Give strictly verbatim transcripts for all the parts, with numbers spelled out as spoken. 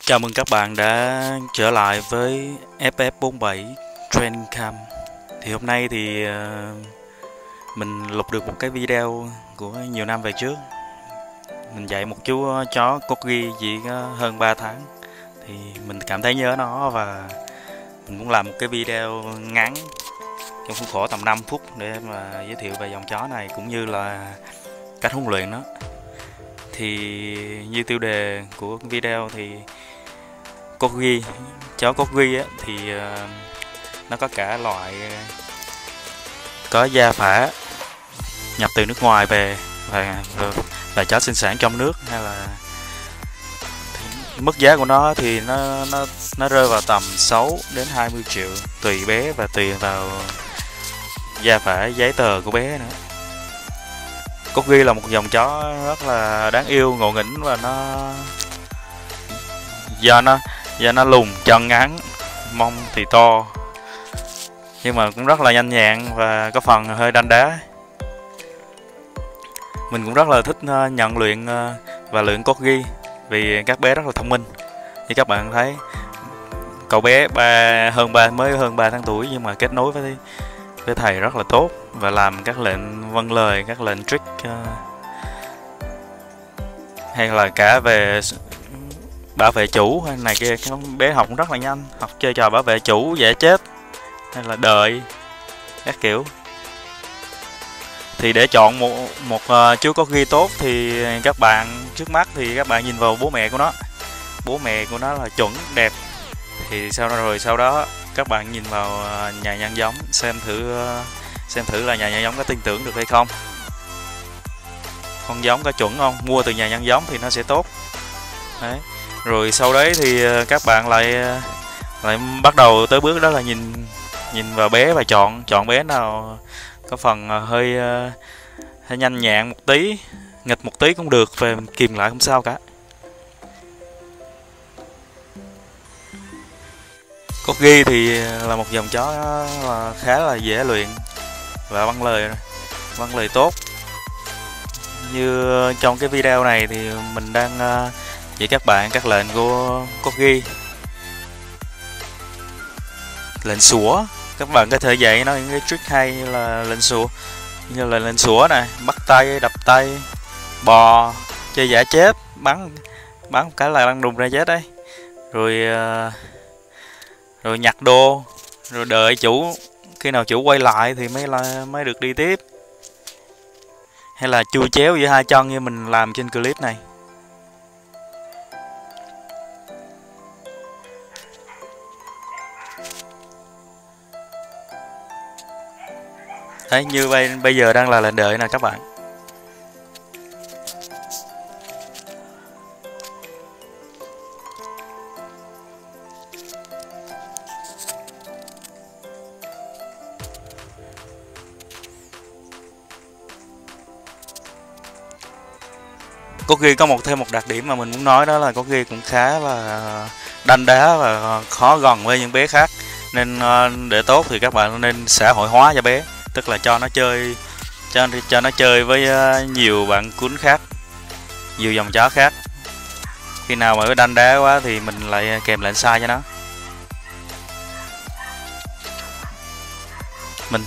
Chào mừng các bạn đã trở lại với F F bốn bảy Training Camp. Thì hôm nay thì uh, mình lục được một cái video của nhiều năm về trước. Mình dạy một chú chó Corgi chỉ có hơn ba tháng. Thì mình cảm thấy nhớ nó và mình cũng làm một cái video ngắn trong khuôn khổ tầm năm phút để mà giới thiệu về dòng chó này cũng như là cách huấn luyện nó. Thì như tiêu đề của video thì Corgi, chó Corgi á, thì uh, nó có cả loại có da phả nhập từ nước ngoài về và, và, và chó sinh sản trong nước, hay là mức giá của nó thì nó nó nó rơi vào tầm sáu đến hai mươi triệu tùy bé và tùy vào da phả giấy tờ của bé nữa. Corgi là một dòng chó rất là đáng yêu, ngộ nghĩnh và nó do nó do nó lùn, chân ngắn, mông thì to, nhưng mà cũng rất là nhanh nhẹn và có phần hơi đanh đá. Mình cũng rất là thích nhận luyện và luyện Corgi vì các bé rất là thông minh. Như các bạn thấy, cậu bé ba hơn ba mới hơn ba tháng tuổi nhưng mà kết nối với với thầy rất là tốt và làm các lệnh vâng lời, các lệnh trick hay là cả về bảo vệ chủ hay này kia. Cái bé học cũng rất là nhanh, học chơi trò bảo vệ chủ, dễ chết hay là đợi các kiểu. Thì để chọn một một uh, chú Corgi tốt thì các bạn trước mắt thì các bạn nhìn vào bố mẹ của nó. Bố mẹ của nó là chuẩn đẹp. Thì sau đó rồi sau đó các bạn nhìn vào uh, nhà nhân giống, xem thử uh, xem thử là nhà nhân giống có tin tưởng được hay không, con giống có chuẩn không, mua từ nhà nhân giống thì nó sẽ tốt. Đấy. Rồi sau đấy thì các bạn lại lại bắt đầu tới bước đó là nhìn nhìn vào bé và chọn chọn bé nào có phần hơi hơi nhanh nhẹn một tí, nghịch một tí cũng được, về mình kìm lại không sao cả. Corgi thì là một dòng chó là khá là dễ luyện và vâng lời vâng lời tốt. Như trong cái video này thì mình đang dạy các bạn các lệnh của Corgi. Lệnh sủa, các bạn có thể dạy nó những cái trick hay như là lệnh sủa, như là lệnh sủa này, bắt tay, đập tay, bò, chơi giả chết, bắn bắn một cái là lăn đùng ra chết đấy. Rồi rồi nhặt đồ, rồi đợi chủ, khi nào chủ quay lại thì mới là mới được đi tiếp. Hay là chui chéo giữa hai chân như mình làm trên clip này. Đấy, như bây, bây giờ đang là lệnh đợi nè các bạn. Corgi có một thêm một đặc điểm mà mình muốn nói, đó là Corgi cũng khá là đanh đá và khó gần với những bé khác. Nên để tốt thì các bạn nên xã hội hóa cho bé, tức là cho nó chơi cho cho nó chơi với nhiều bạn cuốn khác, nhiều dòng chó khác. Khi nào mà nó đanh đá quá thì mình lại kèm lệnh sai cho nó. Mình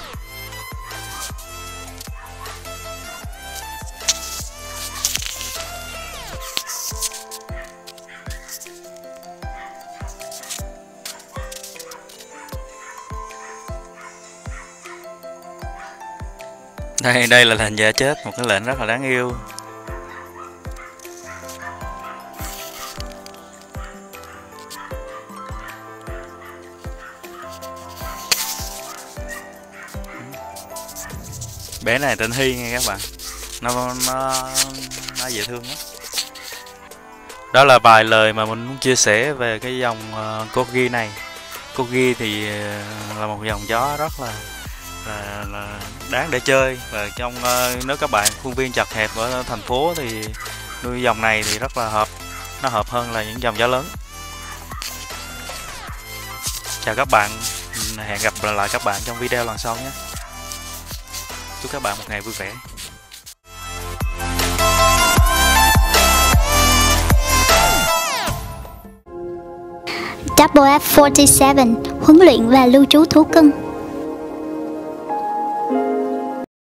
Đây, đây là lệnh giả chết, một cái lệnh rất là đáng yêu. Bé này tên Hy nha các bạn, nó nó nó dễ thương lắm. Đó là vài lời mà mình muốn chia sẻ về cái dòng uh, Corgi này. Corgi thì uh, là một dòng chó rất là Là, là đáng để chơi, và trong uh, nếu các bạn khuôn viên chật hẹp ở thành phố thì nuôi dòng này thì rất là hợp, nó hợp hơn là những dòng chó lớn. Chào các bạn, hẹn gặp lại các bạn trong video lần sau nhé. Chúc các bạn một ngày vui vẻ. W F bốn mươi bảy, huấn luyện và lưu trú thú cưng.